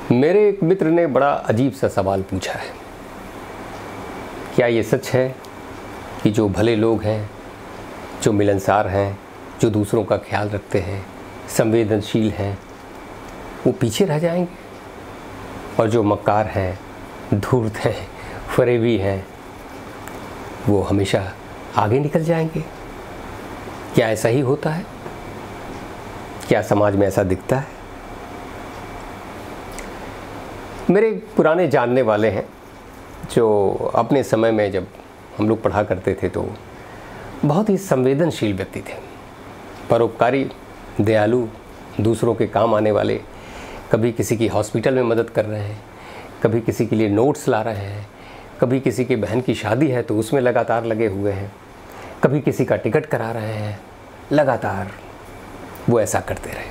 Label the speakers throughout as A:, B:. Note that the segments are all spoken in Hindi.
A: मेरे एक मित्र ने बड़ा अजीब सा सवाल पूछा है। क्या ये सच है कि जो भले लोग हैं, जो मिलनसार हैं, जो दूसरों का ख्याल रखते हैं, संवेदनशील हैं, वो पीछे रह जाएंगे और जो मक्कार हैं, धूर्त हैं, फरेबी हैं, वो हमेशा आगे निकल जाएंगे? क्या ऐसा ही होता है? क्या समाज में ऐसा दिखता है? मेरे पुराने जानने वाले हैं जो अपने समय में जब हम लोग पढ़ा करते थे तो बहुत ही संवेदनशील व्यक्ति थे, परोपकारी, दयालु, दूसरों के काम आने वाले। कभी किसी की हॉस्पिटल में मदद कर रहे हैं, कभी किसी के लिए नोट्स ला रहे हैं, कभी किसी की बहन की शादी है तो उसमें लगातार लगे हुए हैं, कभी किसी का टिकट करा रहे हैं। लगातार वो ऐसा करते रहे।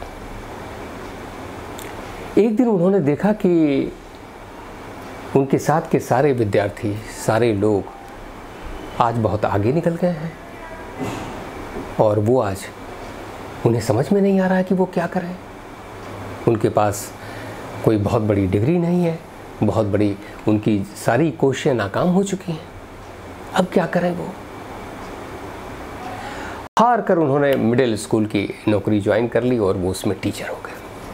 A: एक दिन उन्होंने देखा कि उनके साथ के सारे विद्यार्थी, सारे लोग आज बहुत आगे निकल गए हैं और वो आज उन्हें समझ में नहीं आ रहा है कि वो क्या करें। उनके पास कोई बहुत बड़ी डिग्री नहीं है, बहुत बड़ी उनकी सारी कोशिशें नाकाम हो चुकी हैं। अब क्या करें? वो हार कर उन्होंने मिडिल स्कूल की नौकरी ज्वाइन कर ली और वो उसमें टीचर हो गए।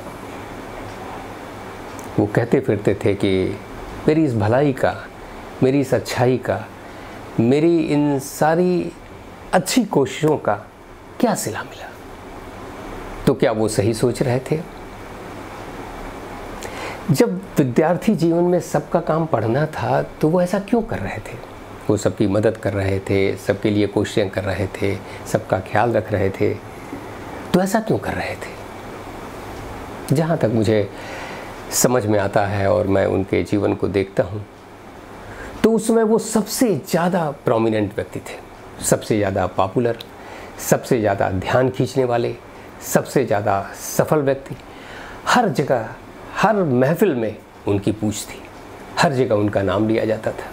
A: वो कहते फिरते थे कि मेरी इस भलाई का, मेरी इस अच्छाई का, मेरी इन सारी अच्छी कोशिशों का क्या सिला मिला? तो क्या वो सही सोच रहे थे? जब विद्यार्थी जीवन में सबका काम पढ़ना था तो वो ऐसा क्यों कर रहे थे? वो सबकी मदद कर रहे थे, सबके लिए कोशिशें कर रहे थे, सबका ख्याल रख रहे थे, तो ऐसा क्यों कर रहे थे? जहाँ तक मुझे समझ में आता है और मैं उनके जीवन को देखता हूँ तो उसमें वो सबसे ज़्यादा प्रोमिनेंट व्यक्ति थे, सबसे ज़्यादा पॉपुलर, सबसे ज़्यादा ध्यान खींचने वाले, सबसे ज़्यादा सफल व्यक्ति। हर जगह, हर महफिल में उनकी पूछ थी, हर जगह उनका नाम लिया जाता था।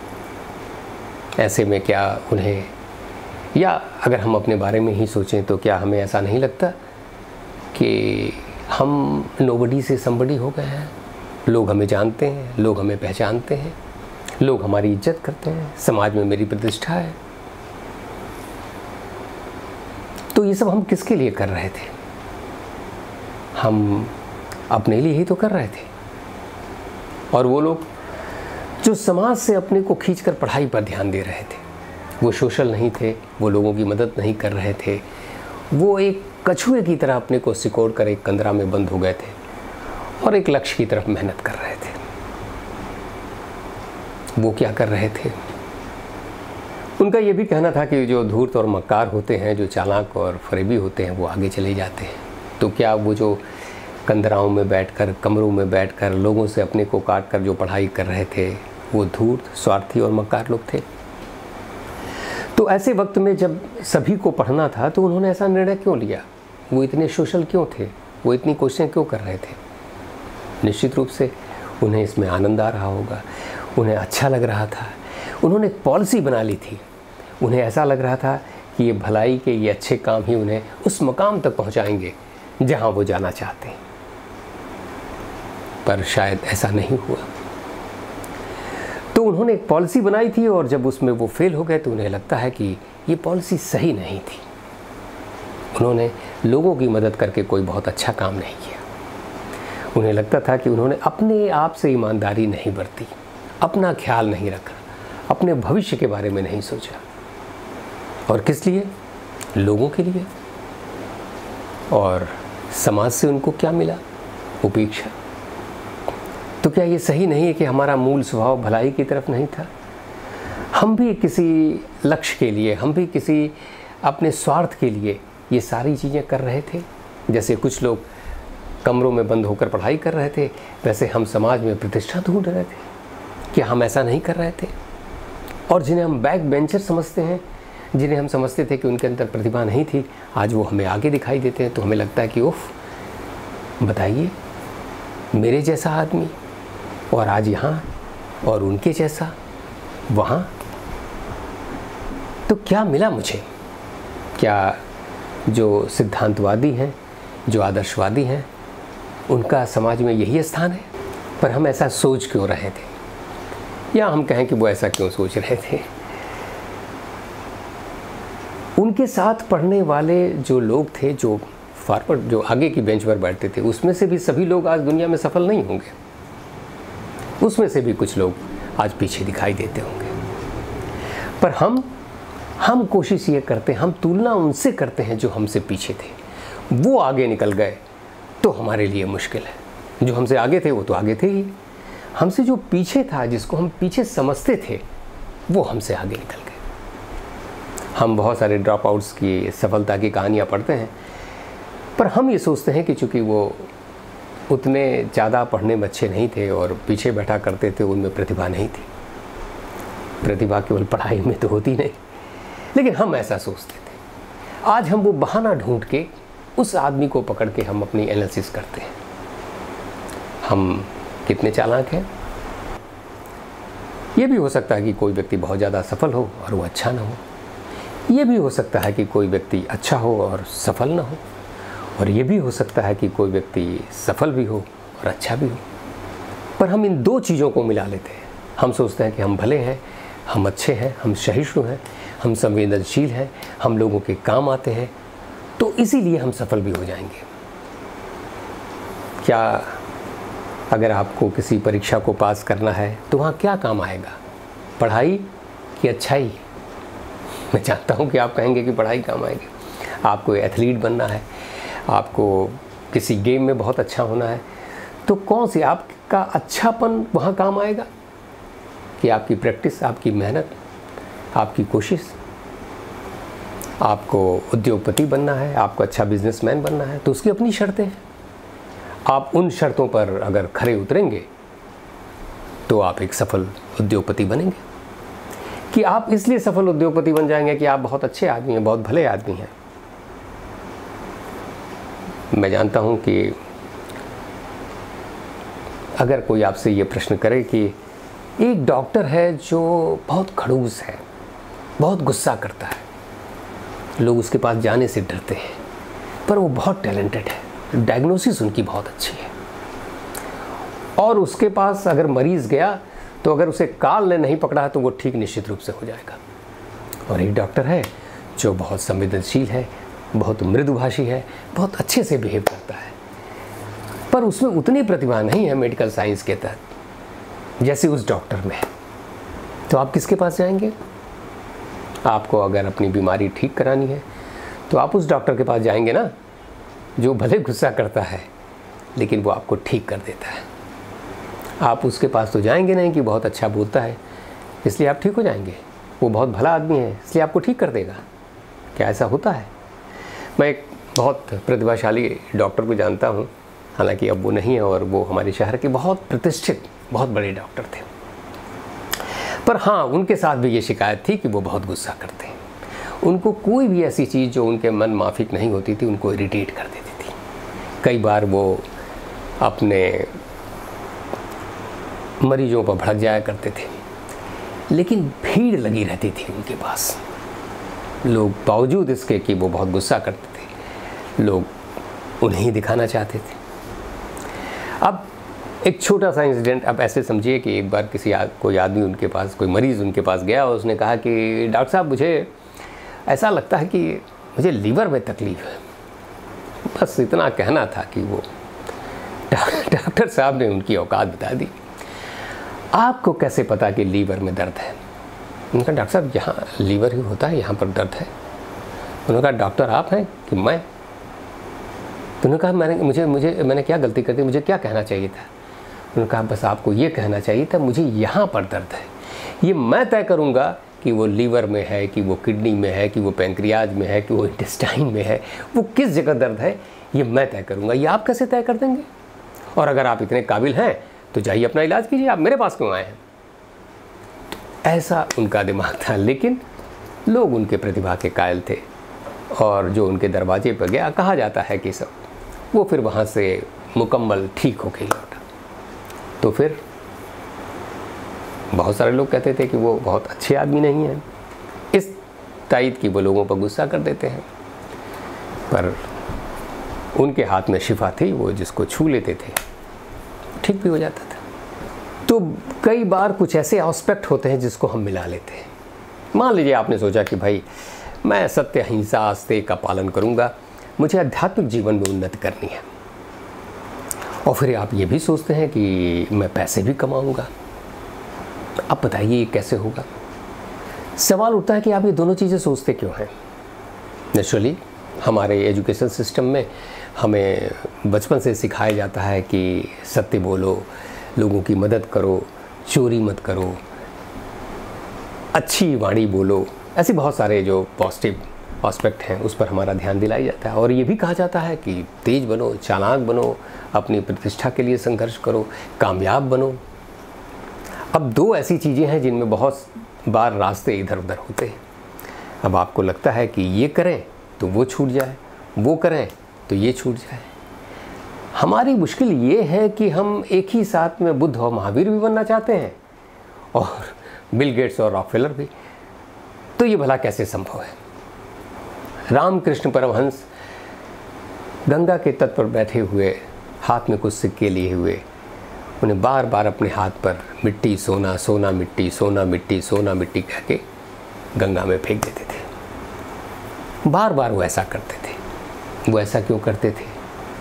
A: ऐसे में क्या उन्हें, या अगर हम अपने बारे में ही सोचें तो क्या हमें ऐसा नहीं लगता कि हम नोबडी से समबडी हो गए हैं? लोग हमें जानते हैं, लोग हमें पहचानते हैं, लोग हमारी इज्जत करते हैं, समाज में मेरी प्रतिष्ठा है। तो ये सब हम किसके लिए कर रहे थे? हम अपने लिए ही तो कर रहे थे। और वो लोग जो समाज से अपने को खींचकर पढ़ाई पर ध्यान दे रहे थे, वो सोशल नहीं थे, वो लोगों की मदद नहीं कर रहे थे, वो एक कछुए की तरह अपने को सिकोड़ कर एक कंदरा में बंद हो गए थे और एक लक्ष्य की तरफ मेहनत कर रहे थे। वो क्या कर रहे थे? उनका ये भी कहना था कि जो धूर्त और मक्कार होते हैं, जो चालाक और फरेबी होते हैं, वो आगे चले जाते हैं। तो क्या वो जो कंदराओं में बैठकर, कमरों में बैठकर लोगों से अपने को काट कर जो पढ़ाई कर रहे थे, वो धूर्त, स्वार्थी और मक्कार लोग थे? तो ऐसे वक्त में जब सभी को पढ़ना था तो उन्होंने ऐसा निर्णय क्यों लिया? वो इतने सोशल क्यों थे? वो इतनी कोशिशें क्यों कर रहे थे? निश्चित रूप से उन्हें इसमें आनंद आ रहा होगा, उन्हें अच्छा लग रहा था। उन्होंने एक पॉलिसी बना ली थी। उन्हें ऐसा लग रहा था कि ये भलाई के, ये अच्छे काम ही उन्हें उस मकाम तक पहुंचाएंगे जहां वो जाना चाहते हैं। पर शायद ऐसा नहीं हुआ। तो उन्होंने एक पॉलिसी बनाई थी और जब उसमें वो फेल हो गए तो उन्हें लगता है कि ये पॉलिसी सही नहीं थी। उन्होंने लोगों की मदद करके कोई बहुत अच्छा काम नहीं किया। उन्हें लगता था कि उन्होंने अपने आप से ईमानदारी नहीं बरती, अपना ख्याल नहीं रखा, अपने भविष्य के बारे में नहीं सोचा। और किस लिए? लोगों के लिए। और समाज से उनको क्या मिला? उपेक्षा। तो क्या ये सही नहीं है कि हमारा मूल स्वभाव भलाई की तरफ नहीं था? हम भी किसी लक्ष्य के लिए, हम भी किसी अपने स्वार्थ के लिए ये सारी चीज़ें कर रहे थे। जैसे कुछ लोग कमरों में बंद होकर पढ़ाई कर रहे थे, वैसे हम समाज में प्रतिष्ठा ढूंढ रहे थे। क्या हम ऐसा नहीं कर रहे थे? और जिन्हें हम बैक बेंचर समझते हैं, जिन्हें हम समझते थे कि उनके अंदर प्रतिभा नहीं थी, आज वो हमें आगे दिखाई देते हैं। तो हमें लगता है कि उफ, बताइए, मेरे जैसा आदमी और आज यहाँ, और उनके जैसा वहाँ। तो क्या मिला मुझे? क्या जो सिद्धांतवादी हैं, जो आदर्शवादी हैं, उनका समाज में यही स्थान है? पर हम ऐसा सोच क्यों रहे थे, या हम कहें कि वो ऐसा क्यों सोच रहे थे। उनके साथ पढ़ने वाले जो लोग थे, जो फॉरवर्ड, जो आगे की बेंच पर बैठते थे, उसमें से भी सभी लोग आज दुनिया में सफल नहीं होंगे। उसमें से भी कुछ लोग आज पीछे दिखाई देते होंगे। पर हम कोशिश ये करते हैं, हम तुलना उनसे करते हैं जो हमसे पीछे थे। वो आगे निकल गए तो हमारे लिए मुश्किल है। जो हमसे आगे थे वो तो आगे थे ही, हमसे जो पीछे था, जिसको हम पीछे समझते थे, वो हमसे आगे निकल गए। हम बहुत सारे ड्रॉप आउट्स की सफलता की कहानियाँ पढ़ते हैं, पर हम ये सोचते हैं कि चूँकि वो उतने ज़्यादा पढ़ने में अच्छे नहीं थे और पीछे बैठा करते थे, उनमें प्रतिभा नहीं थी। प्रतिभा केवल पढ़ाई में तो होती नहीं, लेकिन हम ऐसा सोचते थे। आज हम वो बहाना ढूंढ के उस आदमी को पकड़ के हम अपनी एनालिसिस करते हैं। हम कितने चालाक हैं। ये भी हो सकता है कि कोई व्यक्ति बहुत ज़्यादा सफल हो और वो अच्छा ना हो। ये भी हो सकता है कि कोई व्यक्ति अच्छा हो और सफल ना हो। और ये भी हो सकता है कि कोई व्यक्ति सफल भी हो और अच्छा भी हो। पर हम इन दो चीज़ों को मिला लेते हैं। हम सोचते हैं कि हम भले हैं, हम अच्छे हैं, हम सहिष्णु हैं, हम संवेदनशील हैं, हम लोगों के काम आते हैं, तो इसीलिए हम सफल भी हो जाएंगे। क्या अगर आपको किसी परीक्षा को पास करना है तो वहाँ क्या काम आएगा, पढ़ाई कि अच्छाई? मैं जानता हूँ कि आप कहेंगे कि पढ़ाई काम आएगी। आपको एथलीट बनना है, आपको किसी गेम में बहुत अच्छा होना है, तो कौन सी आपका अच्छापन वहाँ काम आएगा? कि आपकी प्रैक्टिस, आपकी मेहनत, आपकी कोशिश। आपको उद्योगपति बनना है, आपको अच्छा बिजनेसमैन बनना है, तो उसकी अपनी शर्तें हैं। आप उन शर्तों पर अगर खरे उतरेंगे तो आप एक सफल उद्योगपति बनेंगे। कि आप इसलिए सफल उद्योगपति बन जाएंगे कि आप बहुत अच्छे आदमी हैं, बहुत भले आदमी हैं। मैं जानता हूं कि अगर कोई आपसे ये प्रश्न करे कि एक डॉक्टर है जो बहुत खड़ूस है, बहुत गुस्सा करता है, लोग उसके पास जाने से डरते हैं, पर वो बहुत टैलेंटेड है, डायग्नोसिस उनकी बहुत अच्छी है, और उसके पास अगर मरीज़ गया तो अगर उसे काल ने नहीं पकड़ा है तो वो ठीक निश्चित रूप से हो जाएगा। और एक डॉक्टर है जो बहुत संवेदनशील है, बहुत मृदुभाषी है, बहुत अच्छे से बिहेव करता है, पर उसमें उतनी प्रतिभा नहीं है मेडिकल साइंस के तहत जैसे उस डॉक्टर में है। तो आप किसके पास जाएंगे? आपको अगर अपनी बीमारी ठीक करानी है तो आप उस डॉक्टर के पास जाएंगे ना, जो भले गुस्सा करता है लेकिन वो आपको ठीक कर देता है। आप उसके पास तो जाएंगे नहीं कि बहुत अच्छा बोलता है इसलिए आप ठीक हो जाएंगे, वो बहुत भला आदमी है इसलिए आपको ठीक कर देगा। क्या ऐसा होता है? मैं एक बहुत प्रतिभाशाली डॉक्टर को जानता हूँ, हालांकि अब वो नहीं है, और वो हमारे शहर के बहुत प्रतिष्ठित, बहुत बड़े डॉक्टर थे। पर हाँ, उनके साथ भी ये शिकायत थी कि वो बहुत गुस्सा करते हैं। उनको कोई भी ऐसी चीज़ जो उनके मन माफिक नहीं होती थी उनको इरिटेट कर देती थी। कई बार वो अपने मरीजों पर भड़क जाया करते थे, लेकिन भीड़ लगी रहती थी उनके पास। लोग बावजूद इसके कि वो बहुत गुस्सा करते थे, लोग उन्हें ही दिखाना चाहते थे। अब एक छोटा सा इंसिडेंट अब ऐसे समझिए कि एक बार कोई आदमी उनके पास, कोई मरीज़ उनके पास गया और उसने कहा कि डॉक्टर साहब, मुझे ऐसा लगता है कि मुझे लीवर में तकलीफ़ है। बस इतना कहना था कि वो डॉक्टर साहब ने उनकी औकात बता दी। आपको कैसे पता कि लीवर में दर्द है? उन्होंने कहा डॉक्टर साहब, यहाँ लीवर ही होता है, यहाँ पर दर्द है। उन्होंने कहा डॉक्टर आप हैं कि मैं? तो उन्होंने कहा मैंने क्या गलती कर दी, मुझे क्या कहना चाहिए था? उन्होंने कहा बस आपको ये कहना चाहिए था मुझे यहाँ पर दर्द है, ये मैं तय करूँगा कि वो लीवर में है, कि वो किडनी में है, कि वो पैंक्रियाज में है, कि वो इंटेस्टाइन में है, वो किस जगह दर्द है ये मैं तय करूँगा। ये आप कैसे तय कर देंगे? और अगर आप इतने काबिल हैं तो जाइए अपना इलाज कीजिए, आप मेरे पास क्यों आए हैं? तो ऐसा उनका दिमाग था। लेकिन लोग उनके प्रतिभा के कायल थे, और जो उनके दरवाजे पर गया, कहा जाता है कि सब वो फिर वहाँ से मुकम्मल ठीक होके लौटा। तो फिर बहुत सारे लोग कहते थे कि वो बहुत अच्छे आदमी नहीं हैं, इस तायद की वो लोगों पर गुस्सा कर देते हैं। पर उनके हाथ में शिफा थी, वो जिसको छू लेते थे ठीक भी हो जाता था। तो कई बार कुछ ऐसे एस्पेक्ट होते हैं जिसको हम मिला लेते हैं। मान लीजिए आपने सोचा कि भाई मैं सत्य, अहिंसा, आस्ते का पालन करूंगा, मुझे आध्यात्मिक जीवन में उन्नति करनी है। और फिर आप ये भी सोचते हैं कि मैं पैसे भी कमाऊंगा। अब बताइए ये कैसे होगा? सवाल उठता है कि आप ये दोनों चीज़ें सोचते क्यों हैं? नेचुरली हमारे एजुकेशन सिस्टम में हमें बचपन से सिखाया जाता है कि सत्य बोलो, लोगों की मदद करो, चोरी मत करो, अच्छी वाणी बोलो। ऐसे बहुत सारे जो पॉजिटिव एस्पेक्ट हैं उस पर हमारा ध्यान दिलाया जाता है। और ये भी कहा जाता है कि तेज बनो, चालाक बनो, अपनी प्रतिष्ठा के लिए संघर्ष करो, कामयाब बनो। अब दो ऐसी चीज़ें हैं जिनमें बहुत बार रास्ते इधर उधर होते हैं। अब आपको लगता है कि ये करें तो वो छूट जाए, वो करें तो ये छूट जाए। हमारी मुश्किल ये है कि हम एक ही साथ में बुद्ध और महावीर भी बनना चाहते हैं और बिल गेट्स और रॉकफेलर भी। तो ये भला कैसे संभव है? रामकृष्ण परमहंस गंगा के तट पर बैठे हुए, हाथ में कुछ सिक्के लिए हुए, उन्हें बार बार अपने हाथ पर मिट्टी सोना, सोना मिट्टी, सोना मिट्टी, सोना मिट्टी कह के गंगा में फेंक देते थे। बार बार वो ऐसा करते थे। वो ऐसा क्यों करते थे?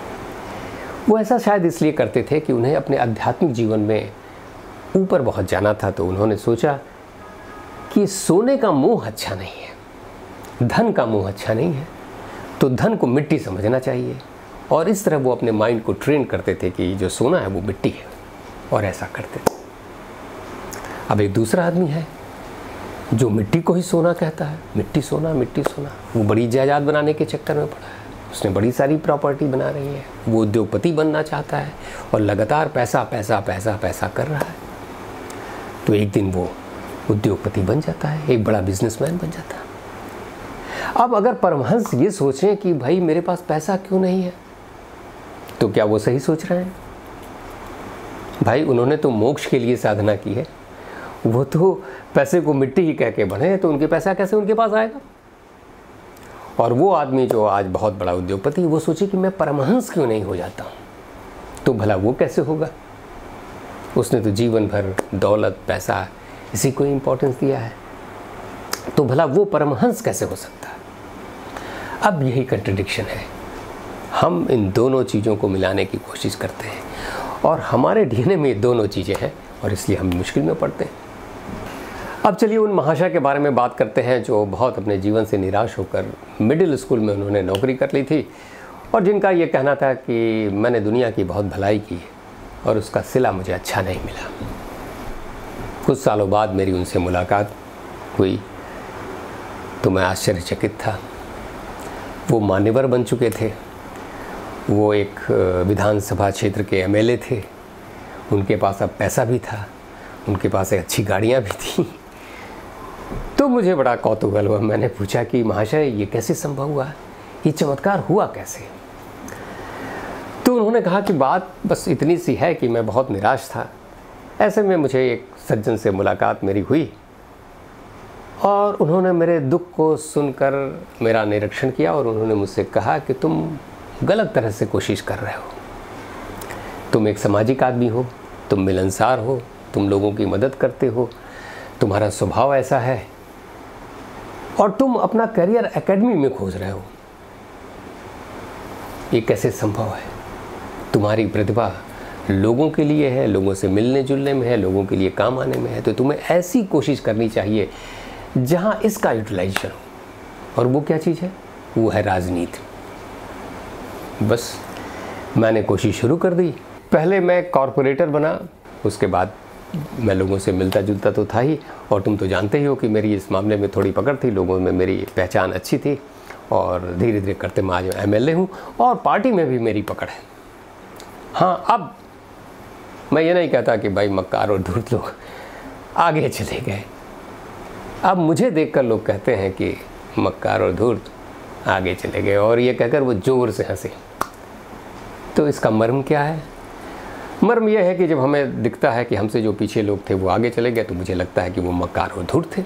A: वो ऐसा शायद इसलिए करते थे कि उन्हें अपने आध्यात्मिक जीवन में ऊपर बहुत जाना था। तो उन्होंने सोचा कि सोने का मोह अच्छा नहीं है, धन का मोह अच्छा नहीं है, तो धन को मिट्टी समझना चाहिए। और इस तरह वो अपने माइंड को ट्रेन करते थे कि जो सोना है वो मिट्टी है, और ऐसा करते थे। अब एक दूसरा आदमी है जो मिट्टी को ही सोना कहता है, मिट्टी सोना, मिट्टी सोना। वो बड़ी जायदाद बनाने के चक्कर में पड़ा है, उसने बड़ी सारी प्रॉपर्टी बना रही है, वो उद्योगपति बनना चाहता है और लगातार पैसा पैसा पैसा पैसा कर रहा है। तो एक दिन वो उद्योगपति बन जाता है, एक बड़ा बिजनेसमैन बन जाता है। अब अगर परमहंस ये सोचें कि भाई मेरे पास पैसा क्यों नहीं है, तो क्या वो सही सोच रहे हैं? भाई उन्होंने तो मोक्ष के लिए साधना की है, वो तो पैसे को मिट्टी ही कह के बने, तो उनके पैसा कैसे उनके पास आएगा? और वो आदमी जो आज बहुत बड़ा उद्योगपति, वो सोचे कि मैं परमहंस क्यों नहीं हो जाता हूँ, तो भला वो कैसे होगा? उसने तो जीवन भर दौलत, पैसा, इसी को इम्पोर्टेंस दिया है, तो भला वो परमहंस कैसे हो सकता है? अब यही कंट्रडिक्शन है। हम इन दोनों चीज़ों को मिलाने की कोशिश करते हैं और हमारे डीएनए में ये दोनों चीज़ें हैं और इसलिए हम मुश्किल में पड़ते हैं। अब चलिए उन महाशय के बारे में बात करते हैं जो बहुत अपने जीवन से निराश होकर मिडिल स्कूल में उन्होंने नौकरी कर ली थी और जिनका ये कहना था कि मैंने दुनिया की बहुत भलाई की और उसका सिला मुझे अच्छा नहीं मिला। कुछ सालों बाद मेरी उनसे मुलाकात हुई तो मैं आश्चर्यचकित था। वो मान्यवर बन चुके थे, वो एक विधानसभा क्षेत्र के एमएलए थे, उनके पास अब पैसा भी था, उनके पास एक अच्छी गाड़ियाँ भी थी। तो मुझे बड़ा कौतूहल हुआ। मैंने पूछा कि महाशय ये कैसे संभव हुआ, ये चमत्कार हुआ कैसे? तो उन्होंने कहा कि बात बस इतनी सी है कि मैं बहुत निराश था। ऐसे में मुझे एक सज्जन से मुलाकात मेरी हुई और उन्होंने मेरे दुख को सुनकर मेरा निरीक्षण किया और उन्होंने मुझसे कहा कि तुम गलत तरह से कोशिश कर रहे हो। तुम एक सामाजिक आदमी हो, तुम मिलनसार हो, तुम लोगों की मदद करते हो, तुम्हारा स्वभाव ऐसा है और तुम अपना करियर एकेडमी में खोज रहे हो। ये कैसे संभव है? तुम्हारी प्रतिभा लोगों के लिए है, लोगों से मिलने जुलने में है, लोगों के लिए काम आने में है, तो तुम्हें ऐसी कोशिश करनी चाहिए जहां इसका यूटिलाइजेशन हो। और वो क्या चीज़ है? वो है राजनीति। बस मैंने कोशिश शुरू कर दी। पहले मैं कॉरपोरेटर बना, उसके बाद मैं लोगों से मिलता जुलता तो था ही, और तुम तो जानते ही हो कि मेरी इस मामले में थोड़ी पकड़ थी, लोगों में मेरी पहचान अच्छी थी और धीरे धीरे करते मैं आज एमएलए हूँ और पार्टी में भी मेरी पकड़ है। हाँ, अब मैं ये नहीं कहता कि भाई मक्कार और धूर्त लोग आगे चले गए। अब मुझे देखकर लोग कहते हैं कि मक्कार और धूर्त आगे चले गए और ये कहकर वो जोर से हंसे। तो इसका मर्म क्या है? मर्म यह है कि जब हमें दिखता है कि हमसे जो पीछे लोग थे वो आगे चले गए, तो मुझे लगता है कि वो मक्कार और धूर्त थे,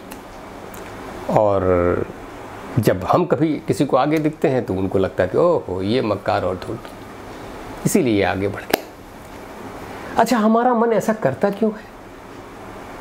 A: और जब हम कभी किसी को आगे दिखते हैं तो उनको लगता है कि ओहो ये मक्कार और धूर्त, इसीलिए ये आगे बढ़ गया। अच्छा, हमारा मन ऐसा करता क्यों है?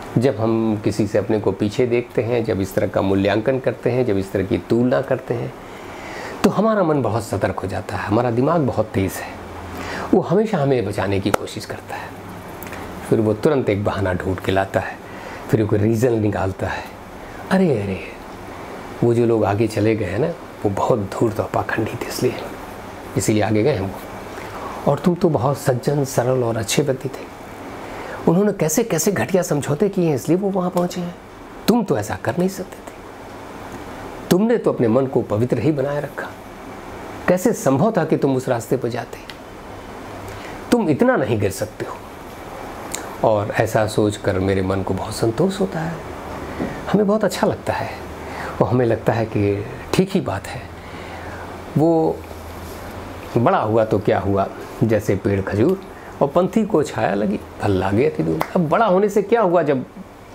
A: जब हम किसी से अपने को पीछे देखते हैं, जब इस तरह का मूल्यांकन करते हैं, जब इस तरह की तुलना करते हैं, तो हमारा मन बहुत सतर्क हो जाता है, हमारा दिमाग बहुत तेज़ है, वो हमेशा हमें बचाने की कोशिश करता है। फिर वो तुरंत एक बहाना ढूंढ के लाता है, फिर कोई रीज़न निकालता है, अरे वो जो लोग आगे चले गए हैं ना, वो बहुत धूर्त और पाखंडी थे, इसीलिए आगे गए हैं वो, और तुम तो बहुत सज्जन, सरल और अच्छे व्यक्ति थे, उन्होंने कैसे कैसे घटिया समझौते किए हैं, इसलिए वो वहाँ पहुँचे हैं, तुम तो ऐसा कर नहीं सकते थे, तुमने तो अपने मन को पवित्र ही बनाए रखा, कैसे संभव था कि तुम उस रास्ते पर जाते, तुम इतना नहीं गिर सकते हो। और ऐसा सोचकर मेरे मन को बहुत संतोष होता है, हमें बहुत अच्छा लगता है, और हमें लगता है कि ठीक ही बात है। वो बड़ा हुआ तो क्या हुआ, जैसे पेड़ खजूर, और पंथी को छाया लगी, फल लागे थी दूर। अब बड़ा होने से क्या हुआ, जब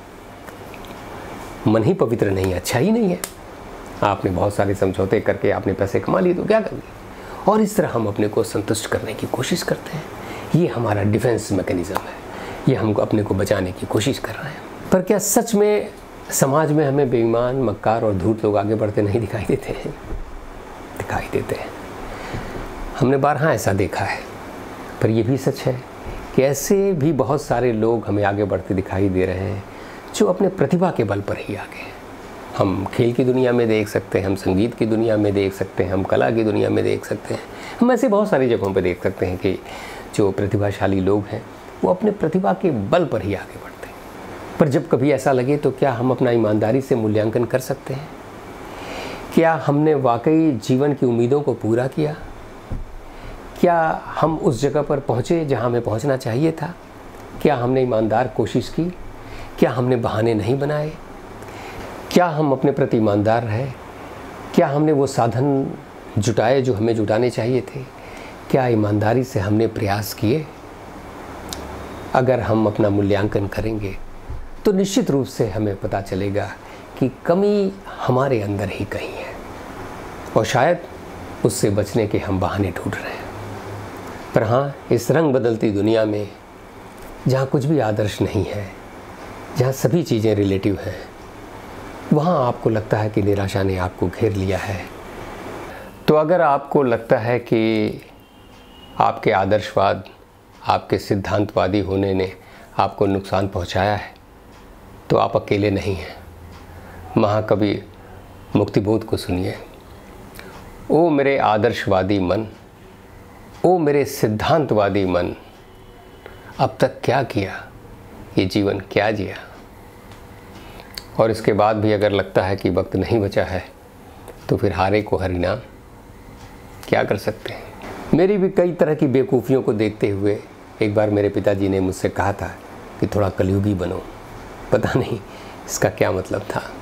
A: मन ही पवित्र नहीं है, अच्छा ही नहीं है। आपने बहुत सारे समझौते करके आपने पैसे कमा लिए, तो क्या कर लिए, और इस तरह हम अपने को संतुष्ट करने की कोशिश करते हैं। ये हमारा डिफेंस मैकेनिज़्म है, ये हमको अपने को बचाने की कोशिश कर रहे हैं। पर क्या सच में समाज में हमें बेईमान, मक्कार और धूर्त लोग आगे बढ़ते नहीं दिखाई देते हैं? दिखाई देते हैं, हमने बारहा ऐसा देखा है। पर यह भी सच है कि ऐसे भी बहुत सारे लोग हमें आगे बढ़ते दिखाई दे रहे हैं जो अपने प्रतिभा के बल पर ही आगे हैं। हम खेल की दुनिया में देख सकते हैं, हम संगीत की दुनिया में देख सकते हैं, हम कला की दुनिया में देख सकते हैं, हम ऐसे बहुत सारी जगहों पर देख सकते हैं कि जो प्रतिभाशाली लोग हैं वो अपने प्रतिभा के बल पर ही आगे बढ़ते हैं। पर जब कभी ऐसा लगे तो क्या हम अपना ईमानदारी से मूल्यांकन कर सकते हैं? क्या हमने वाकई जीवन की उम्मीदों को पूरा किया? क्या हम उस जगह पर पहुँचे जहाँ हमें पहुँचना चाहिए था? क्या हमने ईमानदार कोशिश की? क्या हमने बहाने नहीं बनाए? क्या हम अपने प्रति ईमानदार रहे? क्या हमने वो साधन जुटाए जो हमें जुटाने चाहिए थे? क्या ईमानदारी से हमने प्रयास किए? अगर हम अपना मूल्यांकन करेंगे तो निश्चित रूप से हमें पता चलेगा कि कमी हमारे अंदर ही कहीं है, और शायद उससे बचने के हम बहाने ढूंढ रहे हैं। पर हाँ, इस रंग बदलती दुनिया में जहाँ कुछ भी आदर्श नहीं है, जहाँ सभी चीज़ें रिलेटिव हैं, वहाँ आपको लगता है कि निराशा ने आपको घेर लिया है। तो अगर आपको लगता है कि आपके आदर्शवाद, आपके सिद्धांतवादी होने ने आपको नुकसान पहुँचाया है, तो आप अकेले नहीं हैं। महाकवि मुक्तिबोध को सुनिए। ओ मेरे आदर्शवादी मन, ओ मेरे सिद्धांतवादी मन, अब तक क्या किया, ये जीवन क्या जिया। और इसके बाद भी अगर लगता है कि वक्त नहीं बचा है, तो फिर हारे को हरिनाम, क्या कर सकते हैं। मेरी भी कई तरह की बेवकूफ़ियों को देखते हुए एक बार मेरे पिताजी ने मुझसे कहा था कि थोड़ा कलयुगी बनो। पता नहीं इसका क्या मतलब था।